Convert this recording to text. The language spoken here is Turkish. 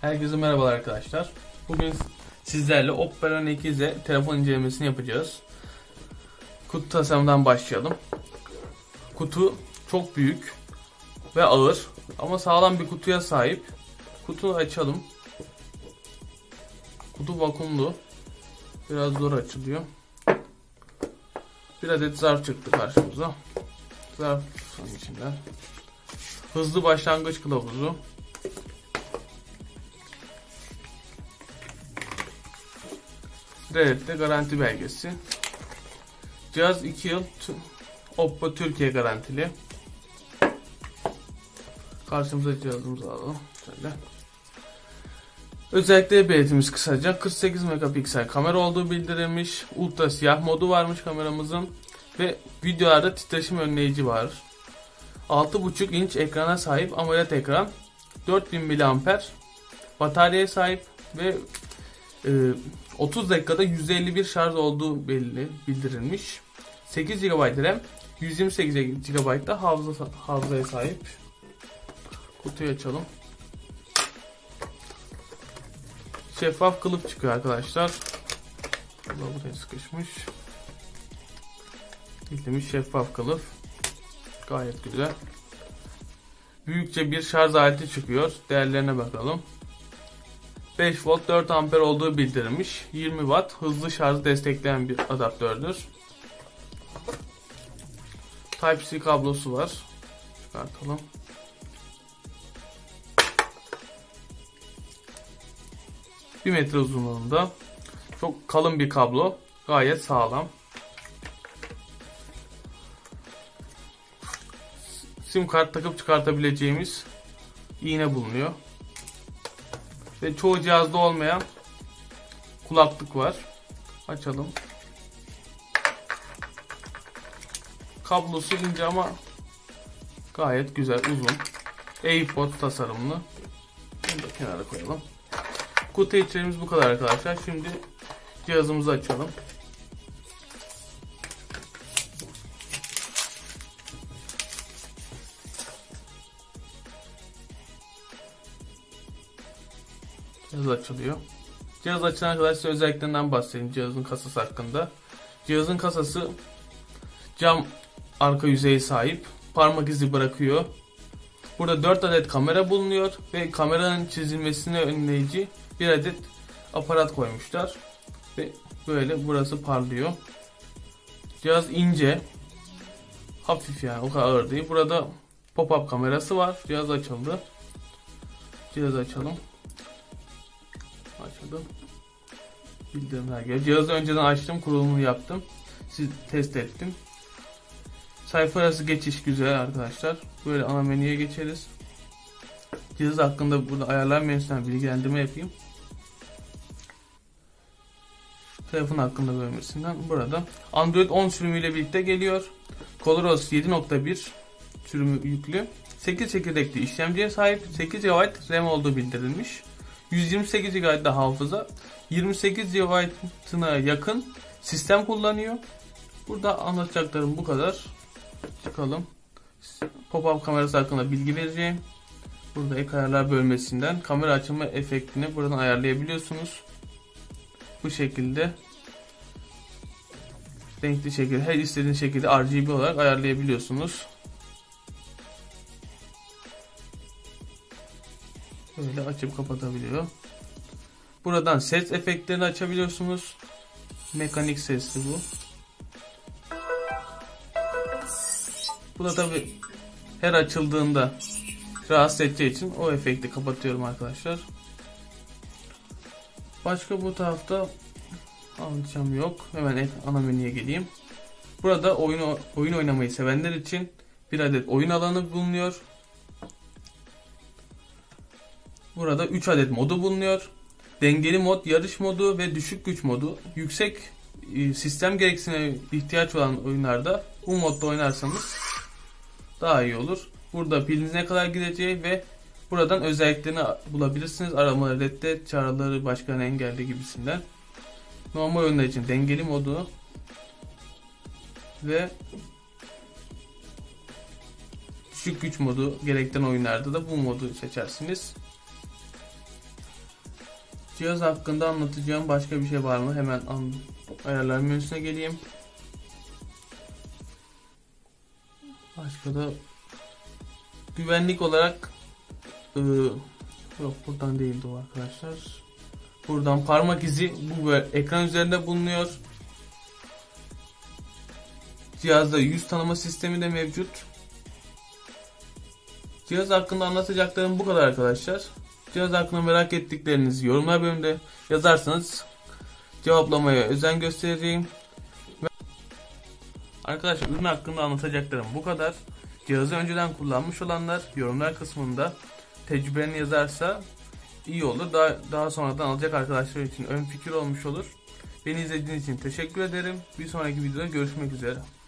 Herkese merhabalar arkadaşlar. Bugün sizlerle Oppo Reno 2Z telefon incelemesini yapacağız. Kutu tasarımından başlayalım. Kutu çok büyük ve ağır ama sağlam bir kutuya sahip. Kutuyu açalım. Kutu vakumlu. Biraz zor açılıyor. Bir adet zarf çıktı karşımıza. Zarf içinden. Hızlı başlangıç kılavuzu. Red'de garanti belgesi. Cihaz 2 yıl Oppo Türkiye garantili. Karşımıza cihazımızı alalım. Şöyle. Özellikle belirtimiz kısaca 48 megapiksel kamera olduğu bildirilmiş. Ultra siyah modu varmış kameramızın. Ve videolarda titreşim önleyici var. 6.5 inç ekrana sahip AMOLED ekran. 4000 mAh bataryaya sahip ve 30 dakikada %51 şarj olduğu bildirilmiş. 8 GB RAM, 128 GB da hafızaya sahip. Kutuyu açalım. Şeffaf kılıf çıkıyor arkadaşlar. Buraya sıkışmış. Bildiğimiz şeffaf kılıf. Gayet güzel. Büyükçe bir şarj aleti çıkıyor. Değerlerine bakalım. 5 volt 4 amper olduğu bildirilmiş. 20 watt hızlı şarj destekleyen bir adaptördür. Type-C kablosu var. Çıkartalım. Bir metre uzunluğunda. Çok kalın bir kablo. Gayet sağlam. Sim kart takıp çıkartabileceğimiz iğne bulunuyor. Ve çoğu cihazda olmayan kulaklık var. Açalım. Kablosu ince ama gayet güzel, uzun. AirPod tasarımlı. Bunu da kenara koyalım. Kutu içeriğimiz bu kadar arkadaşlar. Şimdi cihazımızı açalım. Cihaz açılıyor. Cihaz açılana kadar size özelliklerinden bahsedeyim cihazın kasası hakkında. Cihazın kasası cam arka yüzeye sahip. Parmak izi bırakıyor. Burada 4 adet kamera bulunuyor ve kameranın çizilmesini önleyici bir adet aparat koymuşlar. Ve böyle burası parlıyor. Cihaz ince. Hafif yani, o kadar ağır değil. Burada pop-up kamerası var. Cihaz açıldı. Cihazı açalım. Açalım. Bildirimler geliyor. Cihazı önceden açtım, kurulumunu yaptım. Test ettim. Sayfa arası geçiş güzel arkadaşlar. Böyle ana menüye geçeriz. Cihaz hakkında burada ayarlar menüsünden bilgilendirme yapayım. Telefon hakkında bölmesinden burada. Android 10 sürümüyle birlikte geliyor. ColorOS 7.1 sürümü yüklü. 8 çekirdekli işlemciye sahip. 8 GB RAM olduğu bildirilmiş. 128 GB da hafıza. 28 GB'ına yakın sistem kullanıyor. Burada anlatacaklarım bu kadar. Çıkalım. Pop-up kamerası hakkında bilgi vereceğim. Burada ek ayarlar bölmesinden kamera açılma efektini buradan ayarlayabiliyorsunuz. Bu şekilde renkli şekilde her istediğiniz şekilde RGB olarak ayarlayabiliyorsunuz. Böyle açıp kapatabiliyor. Buradan ses efektlerini açabiliyorsunuz. Mekanik sesli bu. Bu da tabi her açıldığında rahatsız edeceği için o efekti kapatıyorum arkadaşlar. Başka bu tarafta anlatacağım yok. Hemen ana menüye geleyim. Burada oyun oynamayı sevenler için bir adet oyun alanı bulunuyor. Burada 3 adet modu bulunuyor. Dengeli mod, yarış modu ve düşük güç modu. Yüksek sistem gereksinimine ihtiyaç olan oyunlarda bu modda oynarsanız daha iyi olur. Burada piliniz ne kadar gideceği ve buradan özelliklerini bulabilirsiniz. Aramaları, reddet, çağrıları, başkanı engelli gibisinden. Normal oyunlar için dengeli modu ve düşük güç modu gerektiren oyunlarda da bu modu seçersiniz. Cihaz hakkında anlatacağım başka bir şey var mı? Hemen ayarlar menüsüne geleyim. Başka da güvenlik olarak yok, buradan değildi o arkadaşlar. Buradan parmak izi bu ekran üzerinde bulunuyor. Cihazda yüz tanıma sistemi de mevcut. Cihaz hakkında anlatacaklarım bu kadar arkadaşlar. Cihaz hakkında merak ettiklerinizi yorumlar bölümünde yazarsanız cevaplamaya özen göstereceğim. Arkadaşlar ürün hakkında anlatacaklarım bu kadar. Cihazı önceden kullanmış olanlar yorumlar kısmında tecrübelerini yazarsa iyi olur. Daha sonradan alacak arkadaşlar için ön fikir olmuş olur. Beni izlediğiniz için teşekkür ederim. Bir sonraki videoda görüşmek üzere.